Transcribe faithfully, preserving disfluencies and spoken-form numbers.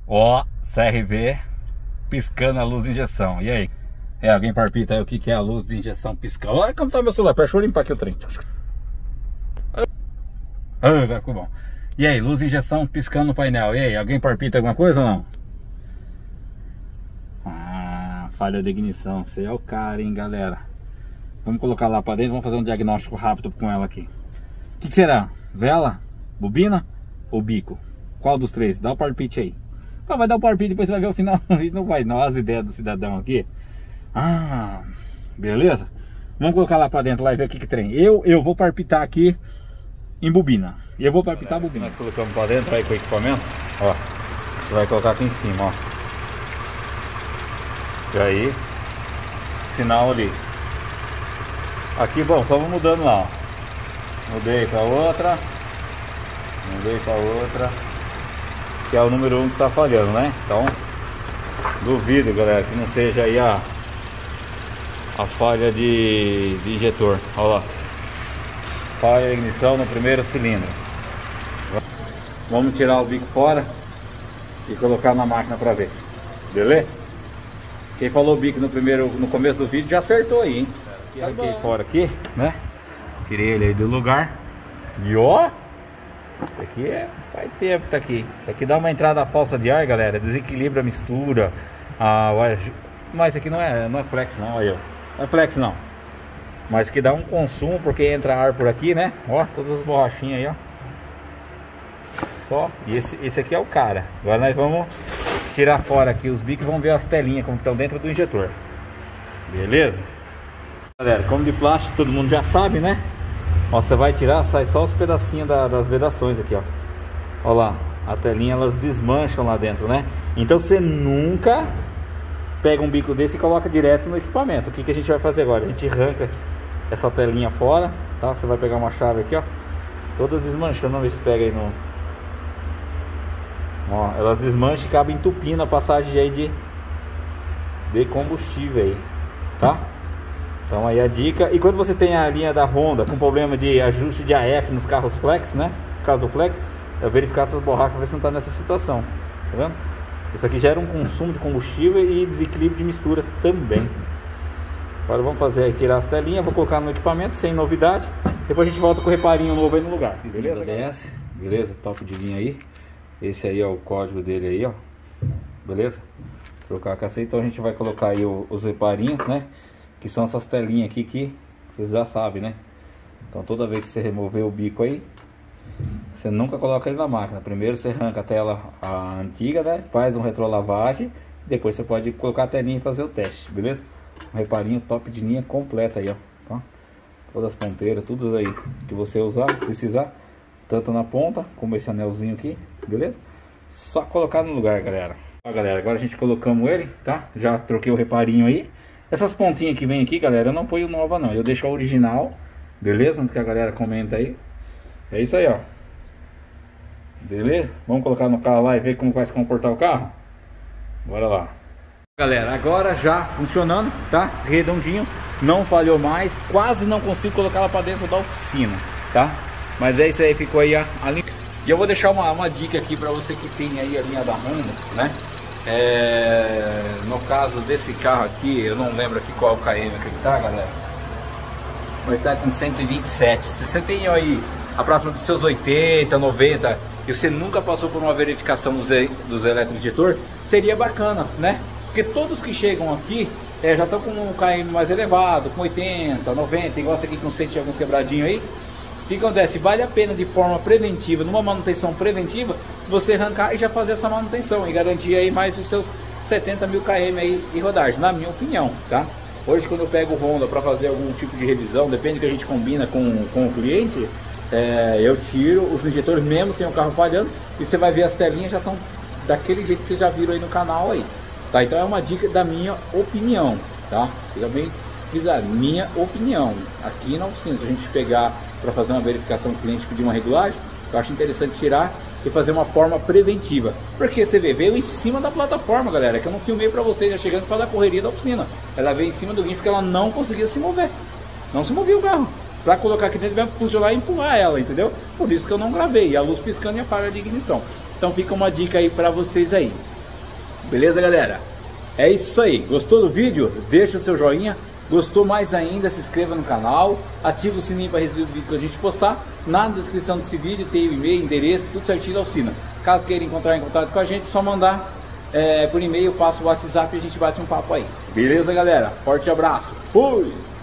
Ó, C R V piscando a luz de injeção. E aí? É, alguém palpita aí o que, que é a luz de injeção piscando? Olha como tá meu celular, deixa eu limpar aqui o trem. Ah, agora ficou bom. E aí, luz de injeção piscando no painel. E aí, alguém palpita alguma coisa ou não? Ah, falha de ignição. Você é o cara, hein, galera. Vamos colocar lá pra dentro, vamos fazer um diagnóstico rápido com ela aqui. O que, que será? Vela? Bobina? Ou bico? Qual dos três? Dá o palpite aí. Ah, vai dar o palpite, depois você vai ver o final. Não vai não, as ideias do cidadão aqui. Ah, beleza? Vamos colocar lá pra dentro lá e ver o que que tem. Eu, eu vou palpitar aqui em bobina. E eu vou palpitar a bobina. Nós colocamos pra dentro aí com o equipamento. Ó, você vai colocar aqui em cima, ó. E aí, sinal ali. Aqui, bom, só vou mudando lá, ó. Mudei pra outra. Mudei pra outra. Que é o número um que tá falhando, né? Então, duvido, galera, que não seja aí a a falha de, de injetor. Olha lá, falha de ignição no primeiro cilindro. Vamos tirar o bico fora e colocar na máquina para ver, beleza? Quem falou bico no primeiro, no começo do vídeo já acertou aí, hein? Coloquei fora aqui, né? Tirei ele aí do lugar. E ó, isso aqui é, faz tempo que tá aqui. Isso aqui dá uma entrada falsa de ar, galera. Desequilibra a mistura. Ah, mas isso aqui não é, não é flex não, olha eu. Não é flex não. Mas que dá um consumo porque entra ar por aqui, né? Ó, todas as borrachinhas aí, ó. Só. E esse, esse aqui é o cara. Agora nós vamos tirar fora aqui os bicos e vamos ver as telinhas como estão dentro do injetor. Beleza? Galera, como de plástico todo mundo já sabe, né? Ó, você vai tirar, sai só os pedacinhos da, das vedações aqui, ó. Ó lá, a telinha elas desmancham lá dentro, né? Então você nunca pega um bico desse e coloca direto no equipamento. O que, que a gente vai fazer agora? A gente arranca essa telinha fora, tá? Você vai pegar uma chave aqui, ó. Todas desmanchando, vamos ver se pega aí no... Ó, elas desmancham e acabam entupindo a passagem aí de, de combustível aí, tá? Então aí a dica. E quando você tem a linha da Honda com problema de ajuste de A F nos carros flex, né? No caso do flex, é verificar essas borrachas para ver se não está nessa situação. Tá vendo? Isso aqui gera um consumo de combustível e desequilíbrio de mistura também. Agora vamos fazer aí, tirar as telinhas, vou colocar no equipamento sem novidade. Depois a gente volta com o reparinho novo aí no lugar. Beleza? D S, beleza? Top de linha aí. Esse aí é o código dele aí, ó. Beleza? Vou trocar a cacete, então a gente vai colocar aí os reparinhos, né? Que são essas telinhas aqui que vocês já sabem, né? Então toda vez que você remover o bico aí, você nunca coloca ele na máquina. Primeiro você arranca a tela a antiga, né? Faz um retrolavagem. Depois você pode colocar a telinha e fazer o teste, beleza? Um reparinho top de linha completa aí, ó. Tá? Todas as ponteiras, tudo aí que você usar, precisar. Tanto na ponta, como esse anelzinho aqui, beleza? Só colocar no lugar, galera. Ó, galera, agora a gente colocamos ele, tá? Já troquei o reparinho aí. Essas pontinhas que vem aqui, galera, eu não ponho nova não. Eu deixo a original, beleza? Antes que a galera comenta aí. É isso aí, ó. Beleza? Vamos colocar no carro lá e ver como vai se comportar o carro? Bora lá. Galera, agora já funcionando, tá? Redondinho, não falhou mais. Quase não consigo colocar ela pra dentro da oficina, tá? Mas é isso aí, ficou aí a, a linha. E eu vou deixar uma, uma dica aqui pra você que tem aí a linha da Honda, né? É, no caso desse carro aqui, eu não lembro aqui qual o K M que ele tá, galera. Mas tá com cento e vinte e sete. Se você tem aí a próxima dos seus oitenta, noventa e você nunca passou por uma verificação dos, dos eletroinjetor, seria bacana, né? Porque todos que chegam aqui é, já estão com um K M mais elevado, com oitenta, noventa, igual esse aqui com cem, alguns quebradinhos aí. O que acontece? Vale a pena de forma preventiva, numa manutenção preventiva, você arrancar e já fazer essa manutenção e garantir aí mais dos seus setenta mil km aí de rodagem, na minha opinião, tá? Hoje quando eu pego o Honda para fazer algum tipo de revisão, depende do que a gente combina com, com o cliente, é, eu tiro os injetores mesmo sem o carro falhando e você vai ver as telinhas já estão daquele jeito que vocês já viram aí no canal aí, tá? Então é uma dica da minha opinião, tá? Fica bem a minha opinião. Aqui na oficina, se a gente pegar para fazer uma verificação do cliente, pedir uma regulagem, eu acho interessante tirar e fazer uma forma preventiva. Porque você vê, veio em cima da plataforma, galera, que eu não filmei para vocês já chegando para a correria da oficina. Ela veio em cima do guincho porque ela não conseguia se mover. Não se movia o carro. Para colocar aqui dentro vai funcionar e empurrar ela, entendeu? Por isso que eu não gravei. A luz piscando e a falha de ignição. Então fica uma dica aí para vocês aí. Beleza, galera? É isso aí. Gostou do vídeo? Deixa o seu joinha. Gostou mais ainda? Se inscreva no canal. Ativa o sininho para receber o vídeo que a gente postar. Na descrição desse vídeo tem o e-mail, endereço, tudo certinho da oficina. Caso queira entrar em contato com a gente, é só mandar é, por e-mail, passa o WhatsApp e a gente bate um papo aí. Beleza, galera? Forte abraço. Fui!